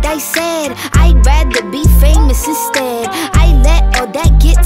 I said, I'd rather be famous instead. I let all that get